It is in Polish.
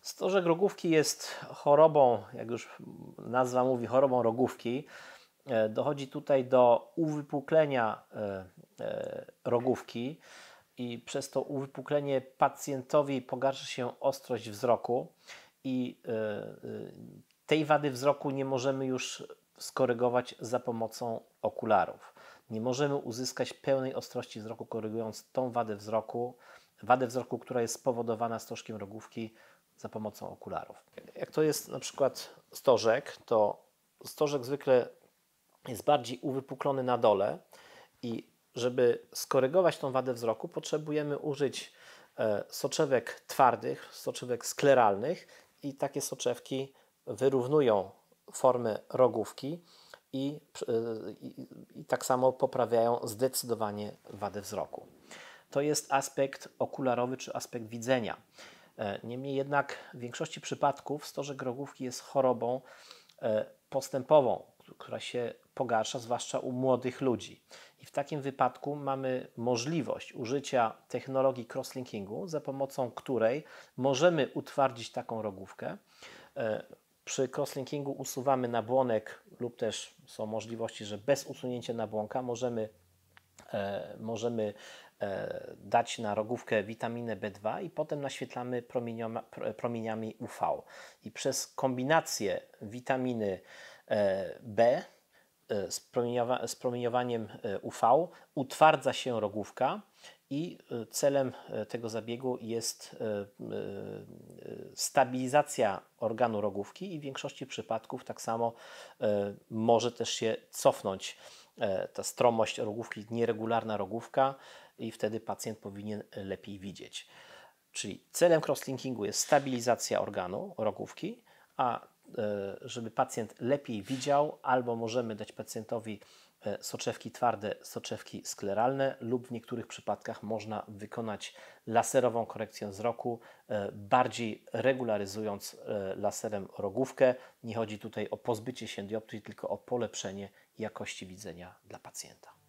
Stożek rogówki jest chorobą, jak już nazwa mówi, chorobą rogówki. Dochodzi tutaj do uwypuklenia rogówki i przez to uwypuklenie pacjentowi pogarsza się ostrość wzroku i tej wady wzroku nie możemy już skorygować za pomocą okularów. Nie możemy uzyskać pełnej ostrości wzroku, korygując tą wadę wzroku, która jest spowodowana stożkiem rogówki za pomocą okularów. Jak to jest na przykład stożek, to stożek zwykle jest bardziej uwypuklony na dole i żeby skorygować tą wadę wzroku, potrzebujemy użyć soczewek twardych, soczewek skleralnych i takie soczewki wyrównują formę rogówki i tak samo poprawiają zdecydowanie wadę wzroku. To jest aspekt okularowy czy aspekt widzenia. Niemniej jednak w większości przypadków stożek rogówki jest chorobą postępową, która się pogarsza, zwłaszcza u młodych ludzi. I w takim wypadku mamy możliwość użycia technologii crosslinkingu, za pomocą której możemy utwardzić taką rogówkę. Przy crosslinkingu usuwamy nabłonek lub też są możliwości, że bez usunięcia nabłonka możemy dać na rogówkę witaminę B2 i potem naświetlamy promieniami UV. I przez kombinację witaminy B z promieniowaniem UV utwardza się rogówka i celem tego zabiegu jest stabilizacja organu rogówki i w większości przypadków tak samo może też się cofnąć ta stromość rogówki, nieregularna rogówka i wtedy pacjent powinien lepiej widzieć. Czyli celem crosslinkingu jest stabilizacja organu rogówki, a żeby pacjent lepiej widział, albo możemy dać pacjentowi soczewki twarde, soczewki skleralne lub w niektórych przypadkach można wykonać laserową korekcję wzroku, bardziej regularyzując laserem rogówkę. Nie chodzi tutaj o pozbycie się dioptrii, tylko o polepszenie jakości widzenia dla pacjenta.